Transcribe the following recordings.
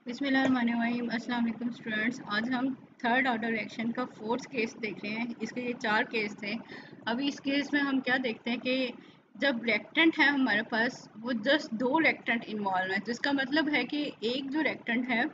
बिस्मिल्लाहिर्रहमानिर्रहीम। अस्सलाम वालेकुम स्टूडेंट्स। आज हम थर्ड ऑर्डर रिएक्शन का फोर्थ केस देख रहे हैं। इसके ये 4 केस थे। अभी इस केस में हम क्या देखते हैं कि जब रेक्टेंट है हमारे पास, वो जस्ट 2 रेक्टेंट इन्वॉल्व है। तो इसका मतलब है कि एक जो रेक्टेंट है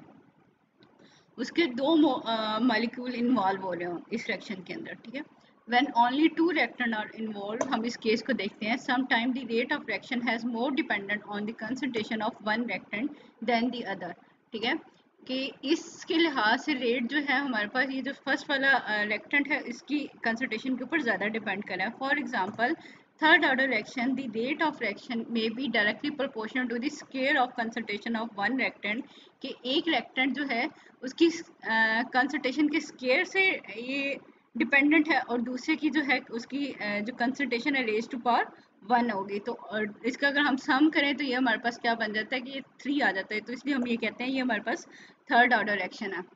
उसके 2 मॉलिक्यूल इन्वॉल्व हो रहे हो इस रिएक्शन के अंदर, ठीक है। When only 2 reactants are involved, हम इस केस को देखते हैं। Sometimes the rate of reaction has more dependent on the concentration of one reactant than the other, ठीक है। कि इसके लिहाज से रेट जो है हमारे पास, ये जो फर्स्ट वाला रेक्टेंट है इसकी कंसंट्रेशन के ऊपर ज़्यादा डिपेंड कर रहा है। For example, third order reaction, the rate of reaction may be directly proportional to the square of concentration of one reactant. कि एक रेक्टेंट जो है उसकी कंसंट्रेशन के स्क्वायर से ये डिपेंडेंट है, और दूसरे की जो है उसकी जो कंसंट्रेशन है रेज टू पावर 1 होगी। तो और इसका अगर हम सम करें तो ये हमारे पास क्या बन जाता है कि ये 3 आ जाता है। तो इसलिए हम ये कहते हैं ये हमारे पास थर्ड ऑर्डर रिएक्शन है।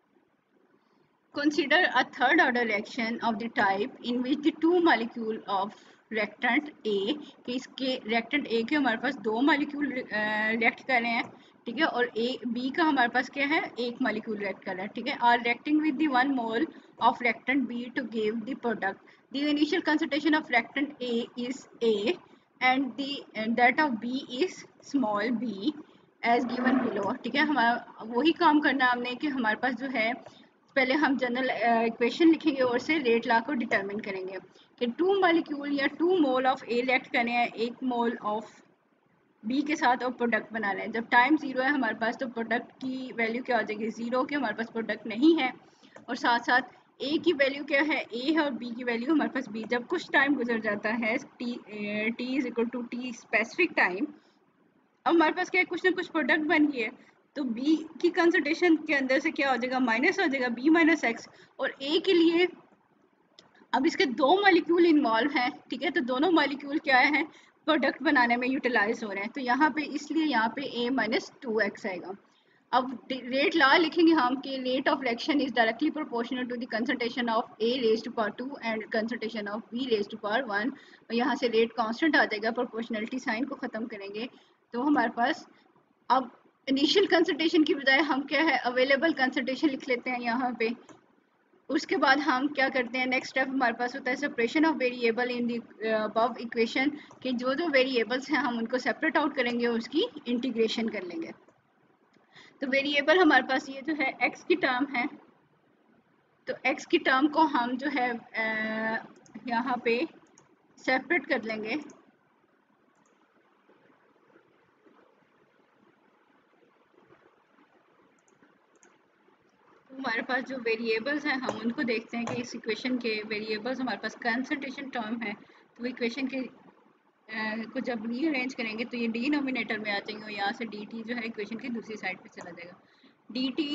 Consider a third order reaction of the type in which the two molecule of reactant A, कि इसके reactant A के हमारे पास 2 मॉलिक्यूल रिएक्ट कर रहे हैं, ठीक है, और B का हमारे पास क्या है, 1 मॉलिक्यूल रिएक्ट कर रहा है, ठीक है। Are reacting with the 1 mole of reactant B to give the product. The initial concentration of reactant A is A and that of B is small b as given below, ठीक है। हमारा वही काम करना है हमने कि हमारे पास जो है पहले हम जनरल इक्वेशन लिखेंगे और से रेट ला को डिटरमिन करेंगे कि 2 मॉलिक्यूल या 2 मोल ऑफ ए रिएक्ट करने हैं 1 मोल ऑफ बी के साथ और प्रोडक्ट बना रहे हैं। जब टाइम 0 है हमारे पास तो प्रोडक्ट की वैल्यू क्या हो जाएगी, 0, के हमारे पास प्रोडक्ट नहीं है। और साथ साथ ए की वैल्यू क्या है, ए है, और बी की वैल्यू हमारे पास बी। जब कुछ टाइम गुजर जाता है, t is equal to t specific time, अब हमारे पास क्या है, कुछ ना कुछ प्रोडक्ट बन गई है। तो B की कंसंट्रेशन के अंदर से क्या हो जाएगा, माइनस हो जाएगा B माइनस एक्स। और A के लिए अब इसके 2 मॉलिक्यूल इन्वॉल्व हैं, ठीक है। तो दोनों मॉलिक्यूल क्या है, प्रोडक्ट बनाने में यूटिलाइज हो रहे हैं। तो यहाँ पे इसलिए यहाँ पे A माइनस 2x आएगा। अब रेट ला लिखेंगे हम कि rate of reaction is directly proportional to the concentration of A raise to power 2 and concentration of B raise to power 1। और यहाँ से रेट कांस्टेंट आ जाएगा, प्रोपोर्शनलिटी साइन को ख़त्म करेंगे तो हमारे पास अब इनिशियल कंसंट्रेशन की बजाय हम क्या है, अवेलेबल कंसंट्रेशन लिख लेते हैं यहाँ पे। उसके बाद हम क्या करते हैं, नेक्स्ट स्टेप हमारे पास होता है separation of variable in the above equation, कि जो जो वेरिएबल्स हैं हम उनको सेपरेट आउट करेंगे और उसकी इंटीग्रेशन कर लेंगे। तो वेरिएबल हमारे पास ये जो है x की टर्म है, तो x की टर्म को हम जो है यहाँ पे सेपरेट कर लेंगे। हमारे पास जो वेरिएबल्स हैं हम उनको देखते हैं कि इस इक्वेशन के वेरिएबल्स हमारे पास कंसंट्रेशन टर्म है। तो इक्वेशन के को जब रीअरेंज करेंगे तो ये डिनोमिनेटर में आ जाएंगे, और यहाँ से डी टी जो है इक्वेशन की दूसरी साइड पे चला जाएगा। डी टी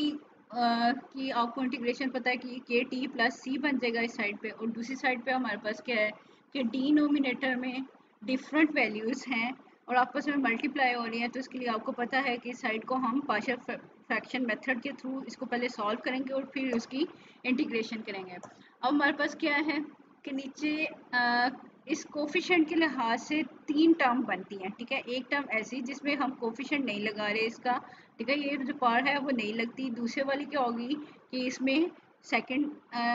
की आपको इंटीग्रेशन पता है कि के टी प्लस सी बन जाएगा इस साइड पे, और दूसरी साइड पे हमारे पास क्या है कि डिनोमिनेटर में डिफरेंट वैल्यूज़ हैं और आपस में मल्टीप्लाई हो रही हैं। तो इसके लिए आपको पता है कि इस साइड को हम पार्शियल फ्रैक्शन मेथड के थ्रू इसको पहले सॉल्व करेंगे और फिर उसकी इंटीग्रेशन करेंगे। अब हमारे पास क्या है कि नीचे इस कोफिशिएंट के लिहाज से 3 टर्म बनती हैं, ठीक है। एक टर्म ऐसी जिसमें हम कोफिशिएंट नहीं लगा रहे इसका, ठीक है, ये जो पार है वो नहीं लगती। दूसरे वाली क्या होगी कि इसमें सेकंड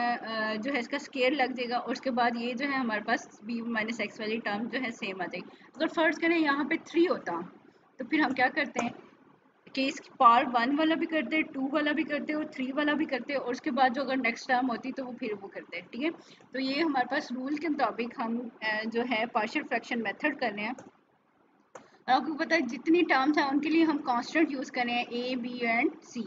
जो है इसका स्केयर लग जाएगा, और उसके बाद ये जो है हमारे पास b माइनस एक्स वाली टर्म जो है सेम आ जाएगी। अगर फर्ज करें यहाँ पे 3 होता तो फिर हम क्या करते हैं कि इसकी पावर 1 वाला भी करते हैं, 2 वाला भी करते हैं और 3 वाला भी करते हैं, और उसके बाद जो अगर नेक्स्ट टर्म होती तो वो फिर वो करते हैं, ठीक है। तो ये हमारे पास रूल के मुताबिक हम जो है पार्शियल फ्रैक्शन मेथड कर रहे हैं। और आपको पता है जितनी टर्म्स हैं उनके लिए हम कांस्टेंट यूज़ कर रहे हैं, ए बी एंड सी,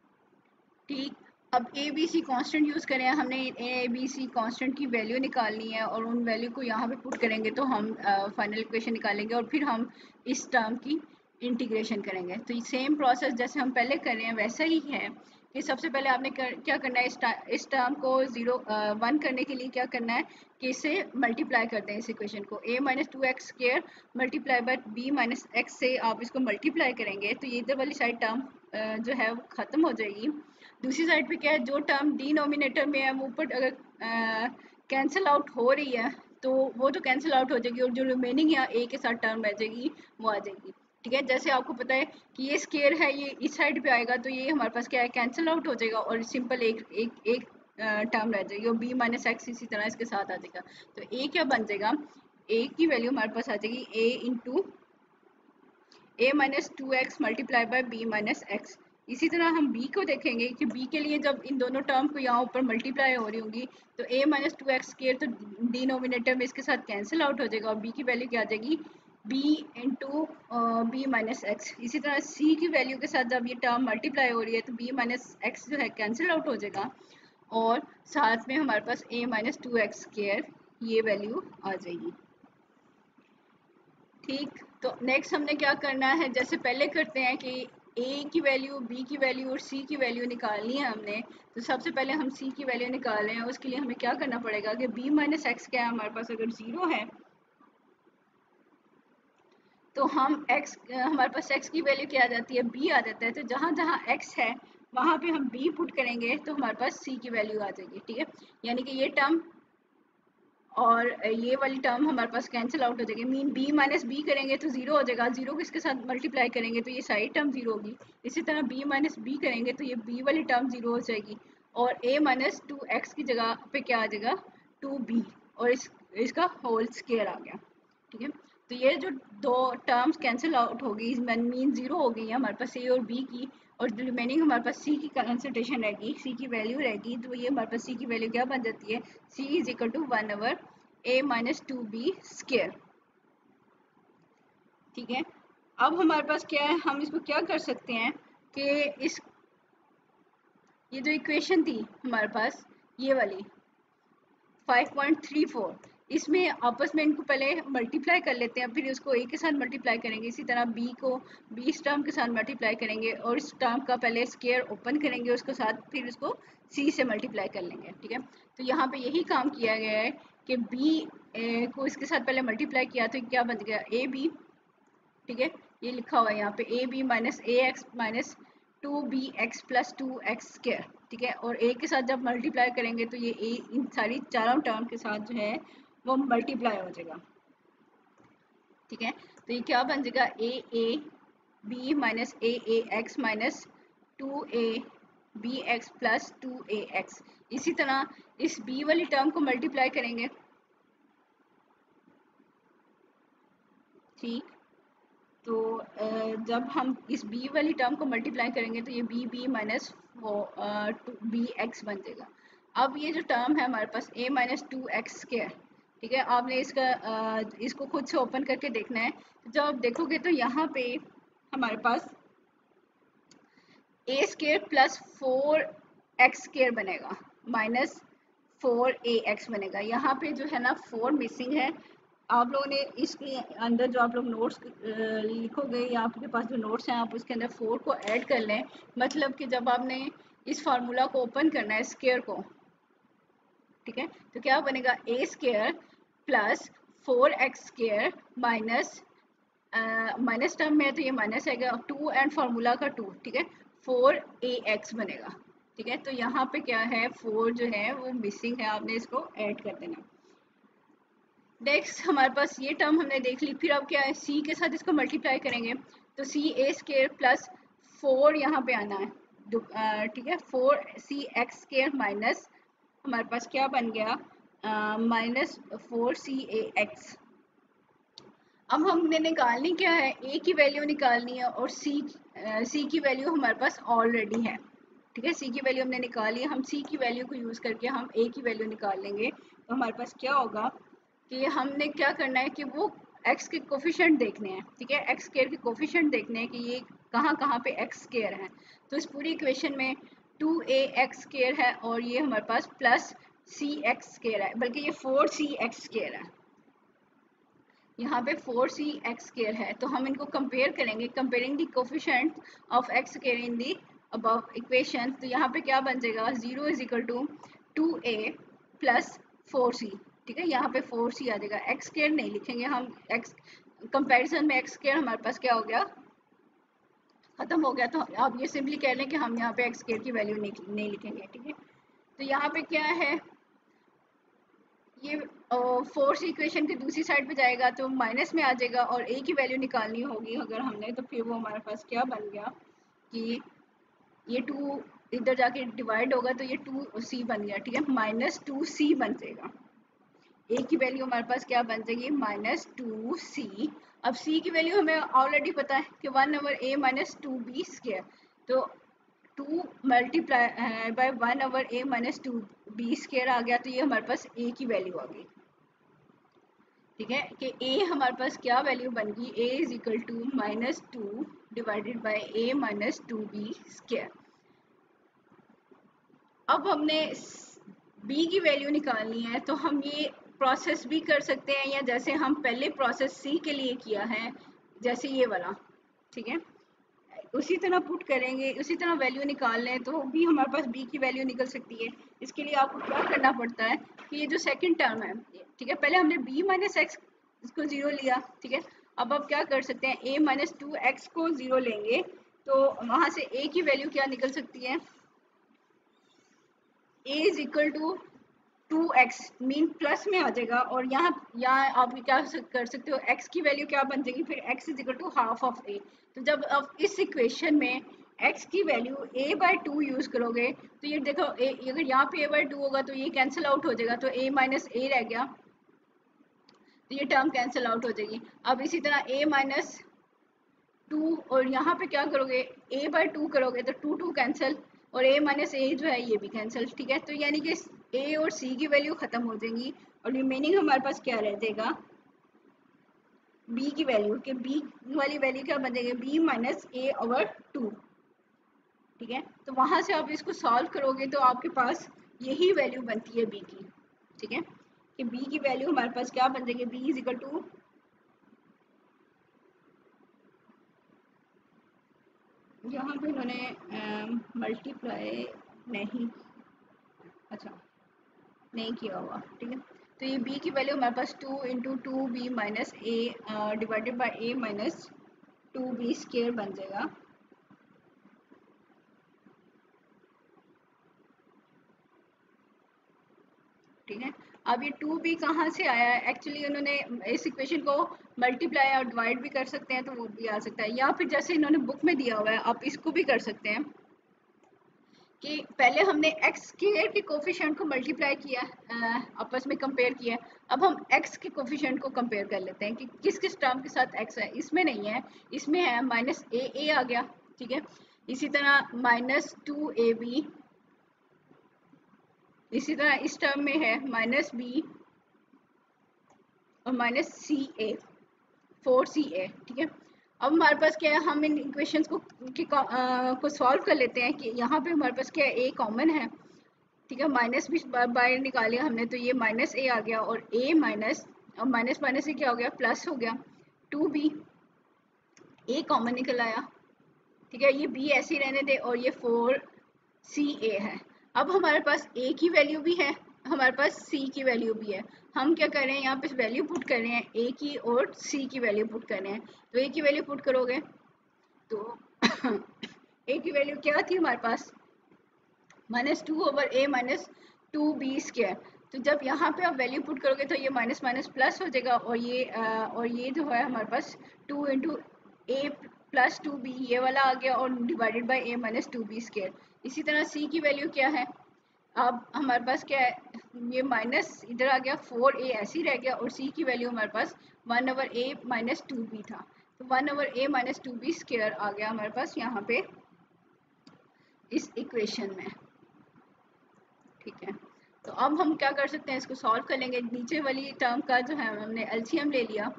ठीक। अब A B C constant use करें, हमने ए बी सी कांस्टेंट की वैल्यू निकालनी है और उन वैल्यू को यहाँ पे पुट करेंगे तो हम फाइनल इक्वेशन निकालेंगे और फिर हम इस टर्म की इंटीग्रेशन करेंगे। तो ये सेम प्रोसेस जैसे हम पहले कर रहे हैं वैसा ही है कि सबसे पहले आपने क्या करना है, इस टर्म को 1 करने के लिए क्या करना है कि इसे मल्टीप्लाई करते हैं इस इक्वेशन को, a minus 2x square multiply by b minus x से आप इसको मल्टीप्लाई करेंगे तो ये इधर वाली साइड टर्म जो है वो ख़त्म हो जाएगी। दूसरी साइड पे क्या है, जो टर्म डिनोमिनेटर में है वो ऊपर अगर कैंसिल आउट हो रही है तो वो तो कैंसिल आउट हो जाएगी, और जो रिमेनिंग यहाँ ए के साथ टर्म रह जाएगी वो आ जाएगी। ठीक है। जैसे आपको पता है कि ये स्केयर है, ये इस साइड पे आएगा तो ये हमारे पास क्या है, कैंसिल आउट हो जाएगा और सिंपल एक एक एक टर्म रह जाएगी और b माइनस एक्स इसी तरह इसके साथ आ जाएगा। तो a क्या बन जाएगा, a की वैल्यू हमारे पास आ जाएगी a into a minus two x multiply by B minus x. इसी तरह हम b को देखेंगे कि b के लिए जब इन दोनों टर्म को यहाँ ऊपर मल्टीप्लाई हो रही होंगी तो a minus two x square तो डिनोमिनेटर में इसके साथ कैंसिल आउट हो जाएगा और b की वैल्यू क्या आ जाएगी, b into B minus x. इसी तरह c की वैल्यू के साथ जब ये टर्म मल्टीप्लाई हो रही है तो b माइनस एक्स जो है कैंसिल आउट हो जाएगा और साथ में हमारे पास a minus two x square ये वैल्यू आ जाएगी। ठीक, तो नेक्स्ट हमने क्या करना है, जैसे पहले करते हैं कि a की वैल्यू, b की वैल्यू और c की वैल्यू निकालनी है हमने। तो सबसे पहले हम c की वैल्यू निकाल रहे हैं, उसके लिए हमें क्या करना पड़ेगा कि b माइनस एक्स क्या है हमारे पास, अगर 0 है तो हम x, हमारे पास x की वैल्यू क्या आ जाती है, b आ जाता है। तो जहाँ जहाँ x है वहाँ पे हम b पुट करेंगे तो हमारे पास c की वैल्यू आ जाएगी। ठीक है, यानी कि ये टर्म और ये वाली टर्म हमारे पास कैंसिल आउट हो जाएगी। मीन b माइनस बी करेंगे तो 0 हो जाएगा, 0 किसके साथ मल्टीप्लाई करेंगे तो ये सारी टर्म 0 होगी। इसी तरह b माइनस बी करेंगे तो ये b वाली टर्म 0 हो जाएगी और a माइनस टू एक्स की जगह पे क्या आ जाएगा, 2b और इसका होल स्क्वायर आ गया। ठीक है, तो ये जो दो टर्म्स कैंसिल आउट हो गई, मीन 0 हो गई है हमारे पास a और b की, और जो रिमेनिंग हमारे पास c की कंसंट्रेशन रहेगी, c की वैल्यू रहेगी। तो ये हमारे पास c की वैल्यू क्या बन जाती है, c is equal to 1/a minus two B square. ठीक है, अब हमारे पास क्या है, हम इसको क्या कर सकते हैं कि इस ये जो इक्वेशन थी हमारे पास ये वाली 5.34, इसमें आपस में इनको पहले मल्टीप्लाई कर लेते हैं, फिर उसको a के साथ मल्टीप्लाई करेंगे। इसी तरह b को b इस टर्म के साथ मल्टीप्लाई करेंगे और इस टर्म का पहले स्क्वायर ओपन करेंगे उसके साथ, फिर उसको c से मल्टीप्लाई कर लेंगे। ठीक है, तो यहाँ पे यही काम किया गया है कि b को इसके साथ पहले मल्टीप्लाई किया तो क्या बन गया, ए बी। ठीक है, ये लिखा हुआ है यहाँ पे A B minus A x minus two B x plus two x square. ठीक है, और ए के साथ जब मल्टीप्लाई करेंगे तो ये ए इन सारी चारों टर्म के साथ जो है वो मल्टीप्लाई हो जाएगा। ठीक है, तो ये क्या बन जाएगा, A B minus A x minus two A B x plus two A x. इसी तरह इस बी वाली टर्म को मल्टीप्लाई करेंगे। ठीक, तो जब हम इस b वाली टर्म को मल्टीप्लाई करेंगे तो ये b माइनस बी एक्स बन जाएगा। अब ये जो टर्म है हमारे पास a minus two x square, ठीक है, आपने इसको खुद से ओपन करके देखना है। तो जब आप देखोगे तो यहाँ पे हमारे पास a square plus 4x square बनेगा माइनस 4ax बनेगा। यहाँ पे जो है ना 4 मिसिंग है। आप लोगों ने इसके अंदर जो आप लोग नोट्स लिखोगे या आपके पास जो नोट्स हैं आप उसके अंदर 4 को ऐड कर लें। मतलब कि जब आपने इस फार्मूला को ओपन करना है स्क्वायर को, ठीक है, तो क्या बनेगा, A square plus 4x square minus minus term में है तो ये माइनस आएगा, 2 एंड फार्मूला का 2, ठीक है, 4ax बनेगा। ठीक है, तो यहाँ पे क्या है, 4 जो है वो मिसिंग है, आपने इसको ऐड कर देना। नेक्स्ट हमारे पास ये टर्म हमने देख ली, फिर अब क्या है, c के साथ इसको मल्टीप्लाई करेंगे तो सी ए स्क्र प्लस 4 यहाँ पे आना है। ठीक है, 4c(x) स्क्र माइनस हमारे पास क्या बन गया, माइनस 4c(ax). अब हमने निकालनी क्या है, a की वैल्यू निकालनी है और c की वैल्यू हमारे पास ऑलरेडी है। ठीक है, c की वैल्यू हमने निकाली है, हम c की वैल्यू को यूज़ करके हम a की वैल्यू निकाल लेंगे। तो हमारे पास क्या होगा कि हमने क्या करना है कि वो x के कोफिशिएंट देखने हैं। ठीक है, x स्क्वायर के कोफिशिएंट देखने हैं कि ये कहाँ कहाँ पे x स्क्वायर है। तो इस पूरी इक्वेशन में 2ax स्क्वायर है और ये हमारे पास प्लस cx स्क्वायर है, बल्कि ये 4cx स्क्वायर है, यहाँ पे 4cx स्क्वायर है। तो हम इनको कंपेयर करेंगे, comparing the coefficient of x square in the above equation. तो यहाँ पे क्या बन जाएगा, 0 is equal to 2a plus 4c। ठीक है, यहाँ पे 4c आ जाएगा, x स्क्वायर नहीं लिखेंगे हम, x कंपैरिजन में x स्क्वायर हमारे पास क्या हो गया, खत्म हो गया। तो आप ये सिंपली कह लें कि हम यहाँ पे x स्क्वायर की वैल्यू नहीं लिखेंगे। ठीक है, तो यहाँ पे क्या है, ये फोर्स इक्वेशन की दूसरी साइड पे जाएगा तो माइनस में आ जाएगा और ए की वैल्यू निकालनी होगी अगर हमने, तो फिर वो हमारे पास क्या बन गया कि ये 2 इधर जाके डिवाइड होगा तो ये 2c बन गया, ठीक है, -2c बन जाएगा। ए की वैल्यू हमारे पास क्या बन जाएगी, -2c। अब c की वैल्यू हमें ऑलरेडी पता है कि 1/a - 2b स्क्वायर, तो 2 multiply by 1/a - 2b square आ गया, तो ये हमारे पास a की वैल्यू आ गई, ठीक है, कि a हमारे पास क्या वैल्यू बन गई, a is equal to -2 divided by a - 2b square. अब हमने b की वैल्यू निकालनी है, तो हम ये प्रोसेस भी कर सकते हैं, या जैसे हम पहले प्रोसेस c के लिए किया है, जैसे ये वाला, ठीक है, उसी तरह पुट करेंगे, उसी तरह वैल्यू निकाल लें तो भी हमारे पास b की वैल्यू निकल सकती है। इसके लिए आपको क्या करना पड़ता है कि ये जो सेकंड टर्म है, ठीक है, पहले हमने b - x इसको 0 लिया, ठीक है, अब आप क्या कर सकते हैं, a - 2x को 0 लेंगे तो वहां से a की वैल्यू क्या निकल सकती है, a is equal to 2x mean plus में आ जाएगा, और यहाँ आप क्या कर सकते हो, x की वैल्यू क्या बन जाएगी, फिर x is equal to half of a। तो जब आप इस इक्वेशन में x की वैल्यू a/2 यूज करोगे तो ये देखो अगर यहाँ पे a/2 होगा तो ये कैंसिल आउट हो जाएगा, तो a - a रह गया, तो ये टर्म कैंसिल आउट हो जाएगी। अब इसी तरह a - 2 और यहाँ पे क्या करोगे, a/2 करोगे तो 2 कैंसिल, और a - a जो है ये भी कैंसिल, ठीक है, तो यानी कि a और c की वैल्यू खत्म हो जाएंगी और रिमेनिंग हमारे पास क्या रह जाएगा, b की वैल्यू, कि b वाली वैल्यू क्या बन जाएगी, b - a/2, ठीक है, तो वहां से आप इसको सॉल्व करोगे तो आपके पास यही वैल्यू बनती है b की, ठीक है, कि b की वैल्यू हमारे पास क्या बन जाएगी, b इज इक्वल टू, यहाँ पे इन्होंने मल्टीप्लाई नहीं, अच्छा नहीं किया हुआ, ठीक है, तो ये b की वैल्यू हमारे पास 2 × 2b - a divided by a - 2b square बन जाएगा, ठीक है। अब ये 2b कहाँ से आया है, एक्चुअली उन्होंने इस इक्वेशन को मल्टीप्लाई और डिवाइड भी कर सकते हैं तो वो भी आ सकता है, या फिर जैसे इन्होंने बुक में दिया हुआ है आप इसको भी कर सकते हैं कि पहले हमने एक्स स्क्वायर के कोफिशिएंट को मल्टीप्लाई किया, आपस में कंपेयर किया, अब हम एक्स के कोफिशिएंट को कंपेयर कर लेते हैं कि किस किस टर्म के साथ एक्स है, इसमें नहीं है, इसमें है -a आ गया, ठीक है, इसी तरह -2ab, इसी तरह इस टर्म में है -b और -ca 4ca, ठीक है। अब हमारे पास क्या है, हम इन इक्वेशंस को सॉल्व कर लेते हैं कि यहाँ पे हमारे पास क्या है, a कॉमन है, ठीक है, माइनस भी बाहर निकालिया हमने तो ये -a आ गया, और a माइनस, और माइनस माइनस से क्या हो गया, प्लस हो गया, 2b, a कॉमन निकल आया, ठीक है, ये b ऐसे ही रहने दे, और ये 4ca है। अब हमारे पास a की वैल्यू भी है, हमारे पास c की वैल्यू भी है, हम क्या कर रहे हैं, यहाँ पे वैल्यू पुट कर रहे हैं a की और c की वैल्यू पुट कर रहे हैं, तो a की वैल्यू पुट करोगे तो a की वैल्यू क्या थी हमारे पास, -2/a - 2b स्क्वायर, तो जब यहाँ पे आप वैल्यू पुट करोगे तो ये माइनस माइनस प्लस हो जाएगा, और ये जो है हमारे पास 2 × a + 2b ये वाला आ गया, और divided by a - 2b square. इसी तरह c की वैल्यू क्या है, अब हमारे पास क्या है, ये माइनस इधर आ गया, 4a ऐसे ही रह गया, और c की वैल्यू हमारे पास 1/a - 2b था, तो 1/a - 2b स्क्वायर आ गया हमारे पास यहाँ पे इस इक्वेशन में, ठीक है। तो अब हम क्या कर सकते हैं, इसको सॉल्व कर लेंगे, नीचे वाली टर्म का जो है हमने एलसीएम ले लिया,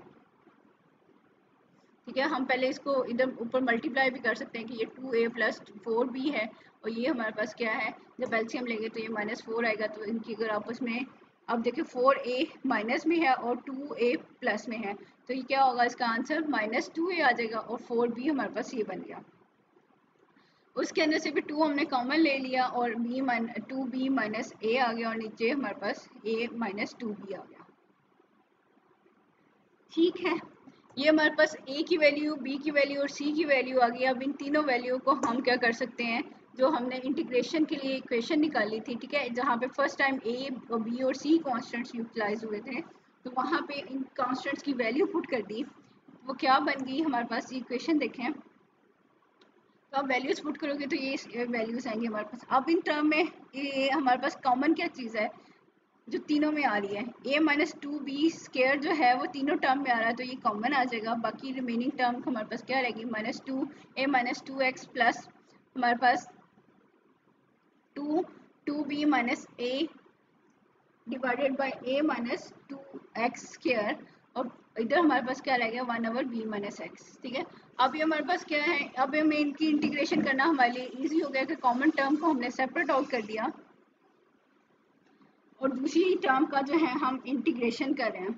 ठीक है, हम पहले इसको इधर ऊपर मल्टीप्लाई भी कर सकते हैं कि ये 2a + 4b है, और ये हमारे पास क्या है, जब एलसीएम लेंगे तो ये -4 आएगा, तो इनकी अगर आपस में, अब देखिए 4a माइनस में है और 2a प्लस में है, तो ये क्या होगा, इसका आंसर -2a आ जाएगा, और 4b हमारे पास ये बन गया, उसके अंदर से भी 2 हमने कॉमन ले लिया, और 2b - a आ गया, और नीचे हमारे पास a - 2b आ गया, ठीक है। ये हमारे पास a की वैल्यू, b की वैल्यू और c की वैल्यू आ गई। अब इन तीनों वैल्यू को हम क्या कर सकते हैं, जो हमने इंटीग्रेशन के लिए इक्वेशन निकाली थी, ठीक है, जहाँ पे फर्स्ट टाइम ए और बी और सी कॉन्स्टेंट्स यूटिलाइज हुए थे, तो वहाँ पे इन कॉन्स्टेंट्स की वैल्यू पुट कर दी, वो क्या बन गई हमारे पास, ये इक्वेशन देखें, तो आप वैल्यूज पुट करोगे तो ये वैल्यूज आएंगे हमारे पास। अब इन टर्म में ये हमारे पास कॉमन क्या चीज़ है जो तीनों में आ रही है, a minus two B square जो है वो तीनों टर्म में आ रहा है, तो ये कॉमन आ जाएगा। बाकी रिमेनिंग टर्म हमारे पास क्या रहेगी, minus two A minus two x plus हमारे पास two B minus A divided by A minus two x square, और इधर हमारे पास क्या रहेगा, one over B minus x, ठीक है। अब ये हमारे पास क्या है, अब हमें इनकी इंटीग्रेशन करना हमारे लिए ईजी हो गया कि कॉमन टर्म को हमने सेपरेट आउट कर दिया और दूसरी टर्म का जो है हम इंटीग्रेशन कर रहे हैं।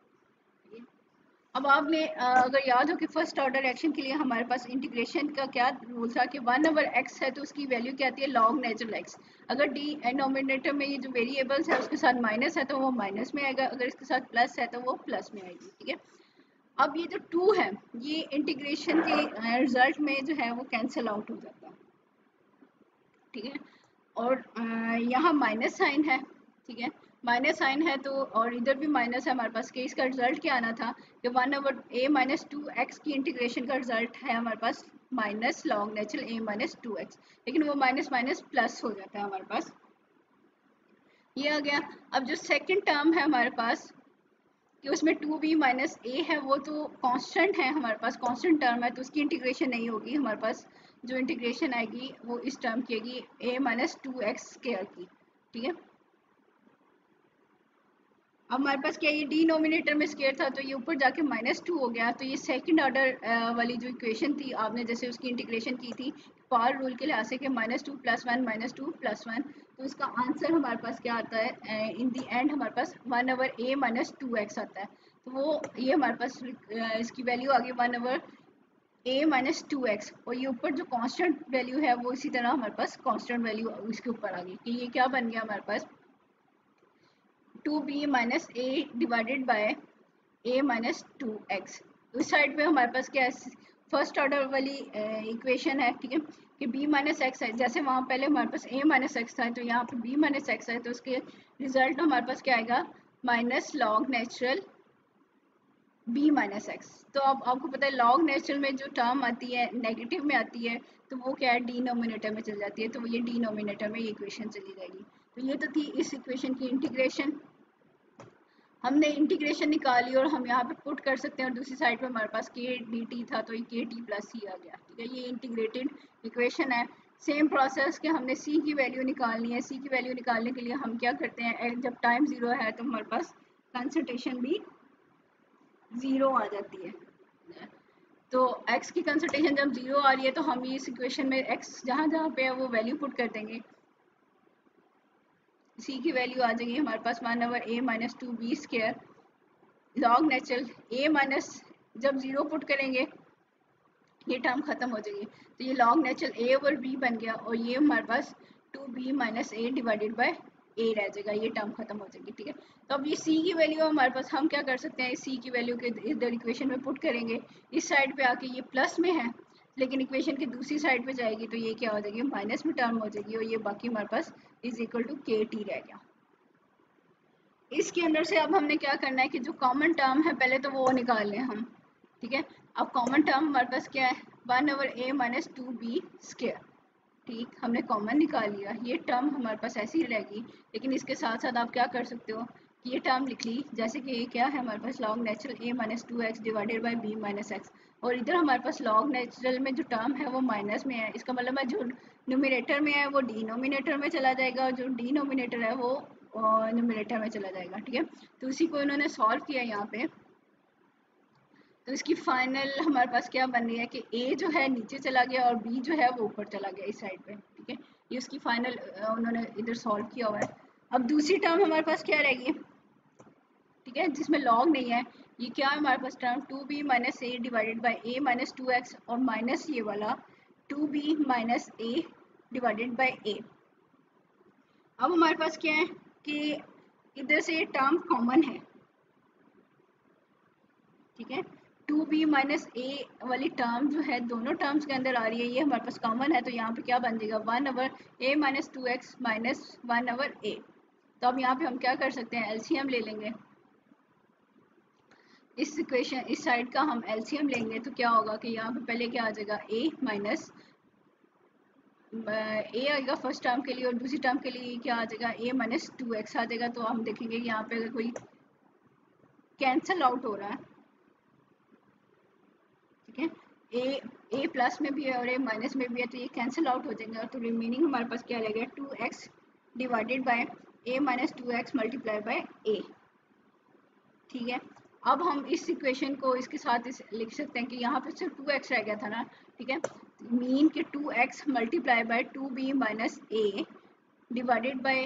अब आपने अगर याद हो कि फर्स्ट ऑर्डर एक्शन के लिए हमारे पास इंटीग्रेशन का क्या रूल था कि वन ओवर एक्स है तो उसकी वैल्यू क्या आती है, लॉग नेचुरल एक्स। अगर डी डिनोमिनेटर में ये जो वेरिएबल्स है उसके साथ माइनस है तो वो माइनस में आएगा, अगर इसके साथ प्लस है तो वो प्लस में आएगी, ठीक है। अब ये जो टू है ये इंटीग्रेशन के रिजल्ट में जो है वो कैंसिल आउट हो जाता है, ठीक है। और यहाँ माइनस साइन है, ठीक है, माइनस साइन है तो, और इधर भी माइनस है हमारे पास, कि इसका रिजल्ट क्या आना था कि one over A minus two x की इंटीग्रेशन का रिजल्ट है हमारे पास minus log natural A minus two x, लेकिन वो माइनस माइनस प्लस हो जाता है हमारे पास, ये आ गया। अब जो सेकंड टर्म है हमारे पास कि उसमें टू बी माइनस ए है, वो तो कांस्टेंट है हमारे पास, कांस्टेंट टर्म है तो उसकी इंटीग्रेशन नहीं होगी हमारे पास, जो इंटीग्रेशन आएगी वो इस टर्म की आएगी A minus two x square की, ठीक है। अब हमारे पास क्या, ये डिनोमिनेटर में स्क्वायर था तो ये ऊपर जाके माइनस टू हो गया, तो ये सेकंड ऑर्डर वाली जो इक्वेशन थी आपने जैसे उसकी इंटीग्रेशन की थी पावर रूल के लिहाज से कि minus two plus one minus two plus one, तो इसका आंसर हमारे पास क्या आता है, इन दी एंड हमारे पास one over A minus two x आता है, तो वो ये हमारे पास इसकी वैल्यू आ गई one over A minus two x, और ये ऊपर जो कांस्टेंट वैल्यू है वो इसी तरह हमारे पास कांस्टेंट वैल्यू इसके ऊपर आ गई, कि ये क्या बन गया हमारे पास two B minus A divided by A minus two x. उस साइड पे हमारे पास क्या है, फर्स्ट ऑर्डर वाली इक्वेशन है, ठीक है, कि b माइनस एक्स है, जैसे वहाँ पहले हमारे पास a माइनस एक्स था तो यहाँ पे b माइनस एक्स है, तो उसके रिजल्ट हमारे पास क्या आएगा, minus log natural b minus x. तो अब आपको पता है लॉग नेचुरल में जो टर्म आती है नेगेटिव में आती है तो वो क्या है, डिनोमिनेटर में चल जाती है, तो ये डिनोमिनेटर में ये इक्वेशन चली जाएगी। तो ये तो थी इस इक्वेशन की इंटीग्रेशन, हमने इंटीग्रेशन निकाली और हम यहाँ पे पुट कर सकते हैं, और दूसरी साइड पे हमारे पास के डी टी था तो ये के टी प्लस सी आ गया, ठीक है, ये इंटीग्रेटेड इक्वेशन है। सेम प्रोसेस के हमने सी की वैल्यू निकालनी है, सी की वैल्यू निकालने के लिए हम क्या करते हैं, जब टाइम ज़ीरो है तो हमारे पास कंसंट्रेशन भी ज़ीरो आ जाती है, तो x की कंसंट्रेशन जब ज़ीरो आ रही है तो हम ये इस इक्वेशन में x जहाँ जहाँ पे है वो वैल्यू पुट कर देंगे, सी की वैल्यू आ जाएगी हमारे पास one over A minus two B square log natural A minus, जब जीरो पुट करेंगे ये टर्म खत्म हो जाएगी, तो ये log natural A over B बन गया, और ये हमारे पास two B minus A divided by A रह जाएगा, ये टर्म खत्म हो जाएगी, ठीक है। तो अब ये सी की वैल्यू हमारे पास, हम क्या कर सकते हैं, सी की वैल्यू के इधर इक्वेशन में पुट करेंगे, इस साइड पे आके ये प्लस में है लेकिन इक्वेशन की दूसरी साइड पे जाएगी तो ये क्या हो जाएगी, माइनस में टर्म हो जाएगी, और ये बाकी हमारे पास is equal to k t रह गया। इसके अंदर से अब हमने क्या करना है कि जो कॉमन टर्म है पहले तो वो निकाल लें हम, ठीक है। अब कॉमन टर्म हमारे पास क्या है, one over A minus two B square, ठीक, हमने कॉमन निकाल लिया, ये टर्म हमारे पास ऐसी ही रहेगी, लेकिन इसके साथ साथ आप क्या कर सकते हो कि ये टर्म लिख ली, जैसे कि ये क्या है हमारे पास log natural A minus two x divided by B minus x, और इधर हमारे पास लॉग नेचुरल में जो टर्म है वो माइनस में है, इसका मतलब है जो न्यूमिनेटर में है वो डिनोमिनेटर में चला जाएगा, और जो डिनोमिनेटर है वो न्यूमिनेटर में चला जाएगा, ठीक है। तो उसी को इन्होंने सॉल्व किया यहाँ पे, तो इसकी फाइनल हमारे पास क्या बन रही है कि ए जो है नीचे चला गया और बी जो है वो ऊपर चला गया इस साइड पे, ठीक है, ये उसकी फाइनल उन्होंने इधर सॉल्व किया हुआ है। अब दूसरी टर्म हमारे पास क्या रहेगी, ठीक है, जिसमें लॉग नहीं है, ये क्या है हमारे पास term two B minus A divided by A minus two x, और माइनस ये वाला two B minus A divided by A. अब हमारे पास क्या है कि इधर से ये टर्म कॉमन है, ठीक है, टू बी माइनस ए वाली टर्म जो है दोनों टर्म्स के अंदर आ रही है, ये हमारे पास कॉमन है, तो यहाँ पे क्या बन जाएगा 1/a-2x माइनस 1/a। तो अब यहाँ पे हम क्या कर सकते हैं, एलसीएम ले लेंगे। इस इक्वेशन इस साइड का हम एलसीएम लेंगे तो क्या होगा कि यहाँ पे पहले क्या आ जाएगा a माइनस ए आएगा फर्स्ट टर्म के लिए, और दूसरी टर्म के लिए क्या आ जाएगा a-2x आ जाएगा। तो हम देखेंगे यहाँ पे अगर कोई कैंसल आउट हो रहा है, ठीक है, ए प्लस में भी है और ए माइनस में भी है, तो ये कैंसिल आउट हो जाएंगे, तो रिमेनिंग हमारे पास क्या रहेगा 2x divided by a-2x multiply by a। ठीक है, अब हम इस इक्वेशन को इसके साथ लिख सकते हैं कि यहाँ पे सिर्फ 2x रह गया था ना, ठीक है, मीन के 2x multiply by 2b minus a divided by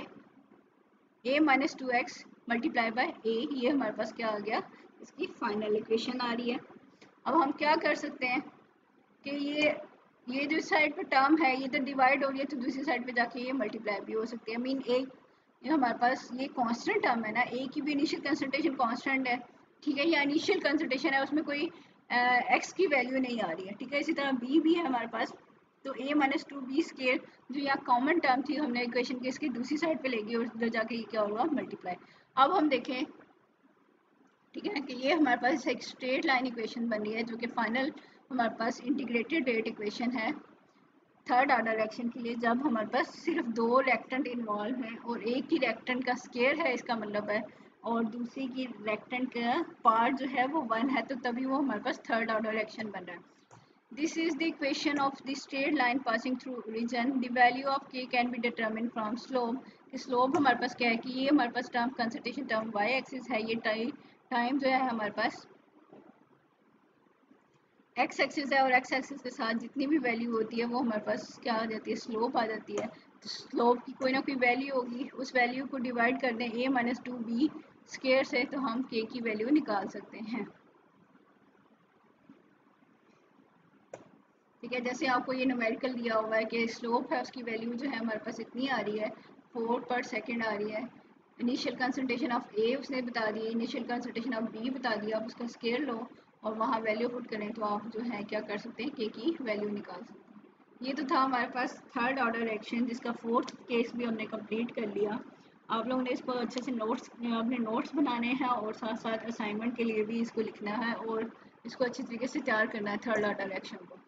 a-2x multiply by a, ये हमारे पास क्या आ गया, इसकी फाइनल इक्वेशन आ रही है। अब हम क्या कर सकते हैं कि ये जो साइड पे टर्म है ये तो डिवाइड हो रही है, तो दूसरी साइड पे जाके ये मल्टीप्लाई भी हो सकती है। मीन एक ये हमारे पास ये कांस्टेंट टर्म है ना, ए की भी इनिशियल कंसंट्रेशन कांस्टेंट है, ठीक है, या इनिशियल कंसंट्रेशन है उसमें कोई एक्स की वैल्यू नहीं आ रही है, ठीक है। इसी तरह बी भी है हमारे पास, तो a-2b स्केयर जो यहाँ कॉमन टर्म थी हमने इक्वेशन के इसकी दूसरी साइड पे लेगी और उधर जाके ये क्या होगा मल्टीप्लाई। अब हम देखें, ठीक है, कि ये हमारे पास एक स्ट्रेट लाइन इक्वेशन बन रही है जो कि फाइनल हमारे पास इंटीग्रेटेड रेट इक्वेशन है थर्ड ऑर्डर रिएक्शन के लिए, जब हमारे पास सिर्फ दो रिएक्टेंट इन्वॉल्व हैं और एक ही रिएक्टेंट का स्केयर है इसका मतलब है, और दूसरी की रिएक्टेंट का पार्ट जो है वो 1 है, तो तभी वो हमारे पास थर्ड ऑर्डर रिएक्शन बन रहा है। This is the equation of the straight line passing through region. The value of k can be determined from slope. कि slope हमारे पास क्या है कि ये हमारे पास term concentration term y axis है, ये टाइम जो है हमारे पास x एक्सिस है, और x एक्सिस के साथ जितनी भी वैल्यू होती है वो हमारे पास क्या आ जाती है, स्लोप आ जाती है। तो स्लोप की कोई ना कोई वैल्यू होगी, उस वैल्यू को डिवाइड कर दें a-2b स्केयर से, तो हम k की वैल्यू निकाल सकते हैं। ठीक है, जैसे आपको ये न्यूमेरिकल दिया हुआ है कि स्लोप है उसकी वैल्यू जो है हमारे पास इतनी आ रही है 4 पर सेकेंड आ रही है, इनिशियल कंसंट्रेशन ऑफ ए उसने बता दी, इनिशियल कंसंट्रेशन ऑफ बी बता दिया, आप उसका स्केयर लो और वहाँ वैल्यू पुट करें तो आप जो है क्या कर सकते हैं, के की वैल्यू निकाल सकते हैं। ये तो था हमारे पास थर्ड ऑर्डर एक्शन, जिसका फोर्थ केस भी हमने कंप्लीट कर लिया। आप लोगों ने इसको अच्छे से अपने नोट्स बनाने हैं और साथ साथ असाइनमेंट के लिए भी इसको लिखना है और इसको अच्छी तरीके से तैयार करना है थर्ड ऑर्डर एक्शन को।